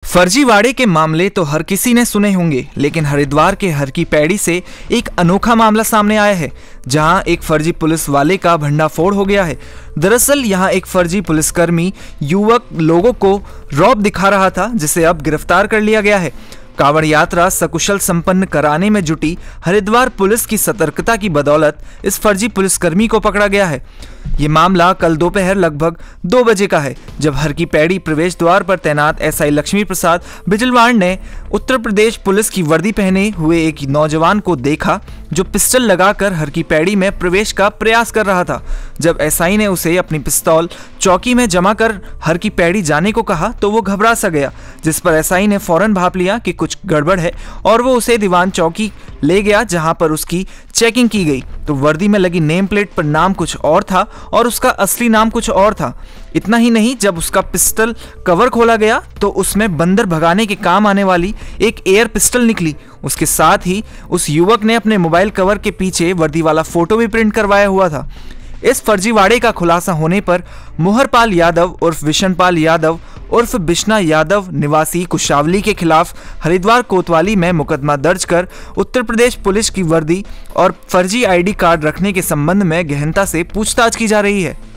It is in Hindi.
फर्जीवाड़े के मामले तो हर किसी ने सुने होंगे, लेकिन हरिद्वार के हर की पैड़ी से एक अनोखा मामला सामने आया है, जहां एक फर्जी पुलिस वाले का भंडाफोड़ हो गया है। दरअसल यहां एक फर्जी पुलिसकर्मी युवक लोगों को रौब दिखा रहा था, जिसे अब गिरफ्तार कर लिया गया है। कांवड़ यात्रा सकुशल संपन्न कराने में जुटी हरिद्वार पुलिस की सतर्कता की बदौलत इस फर्जी पुलिसकर्मी को पकड़ा गया है। ये मामला कल दोपहर लगभग 2 बजे का है, जब हर की पैड़ी प्रवेश द्वार पर तैनात एसआई लक्ष्मी प्रसाद बिजलवाड़ ने उत्तर प्रदेश पुलिस की वर्दी पहने हुए एक नौजवान को देखा, जो पिस्टल लगाकर हर की पैड़ी में प्रवेश का प्रयास कर रहा था। जब एसआई ने उसे अपनी पिस्तौल चौकी में जमा कर हर की पैड़ी जाने को कहा, तो वो घबरा सा गया, जिस पर एसआई ने फौरन भाप लिया कि कुछ गड़बड़ है और वो उसे दीवान चौकी ले गया, जहां पर उसकी चेकिंग की गई तो वर्दी में लगी नेम प्लेट पर नाम कुछ और था और उसका असली नाम कुछ और था। इतना ही नहीं, जब उसका पिस्टल कवर खोला गया तो उसमें बंदर भगाने के काम आने वाली एक एयर पिस्टल निकली। उसके साथ ही उस युवक ने अपने मोबाइल कवर के पीछे वर्दी वाला फोटो भी प्रिंट करवाया हुआ था। इस फर्जीवाड़े का खुलासा होने पर मोहरपाल यादव उर्फ विशनपाल यादव उर्फ बिश्ना यादव निवासी कुशावली के खिलाफ हरिद्वार कोतवाली में मुकदमा दर्ज कर उत्तर प्रदेश पुलिस की वर्दी और फर्जी आईडी कार्ड रखने के संबंध में गहनता से पूछताछ की जा रही है।